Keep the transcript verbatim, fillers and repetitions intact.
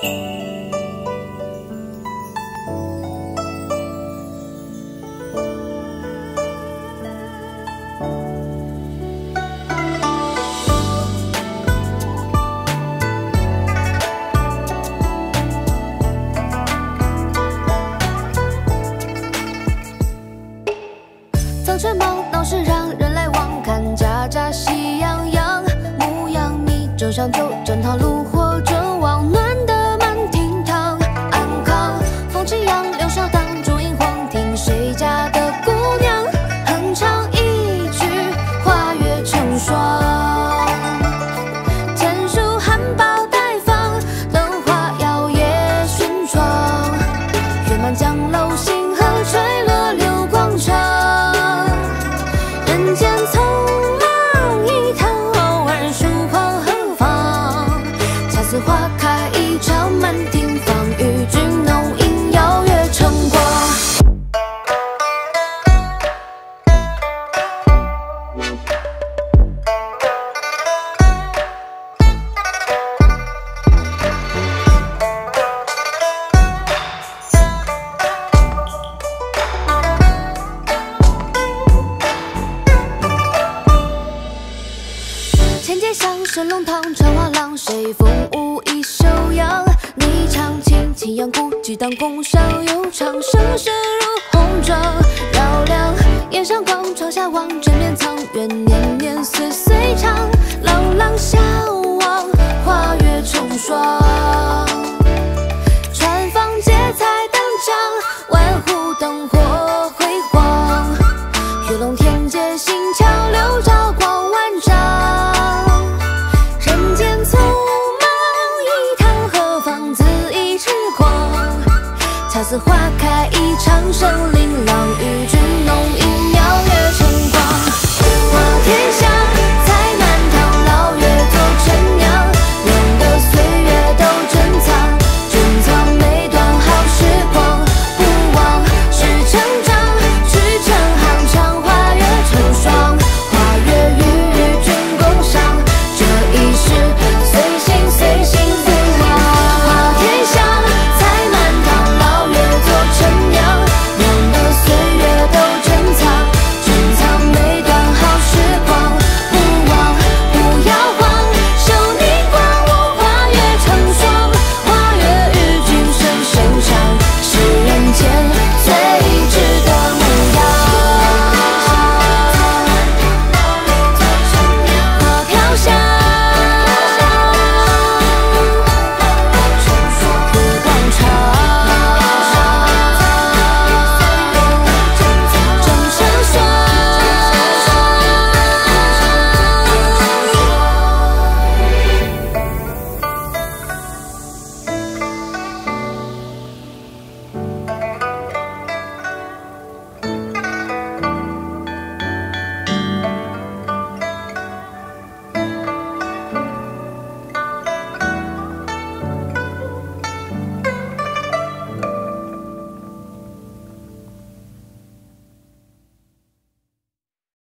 早晨忙闹市让人来往，看家家喜洋洋，牧羊米蒸上酒，蒸汤炉火正旺，暖得满厅堂。安康风起杨柳梢荡，烛影晃听谁家的姑娘哼唱一曲花月成霜。天树含苞待放，灯花摇曳轩窗，月满江楼星河垂落流光长。人间匆忙一趟，偶尔疏狂何妨？恰似花开一场，满庭芳与君浓映耀月成光。千街巷，神龙堂，长画廊，谁风舞一袖扬？你唱轻轻扬鼓，激荡宫上悠长，声声如红妆。绕梁檐上光，窗下望，枕边藏，愿年年岁岁长。朗朗相望，花月成霜。船舫结彩登江，万户灯火辉煌。玉龙天街新桥，柳照光万丈。恰似花开一场，生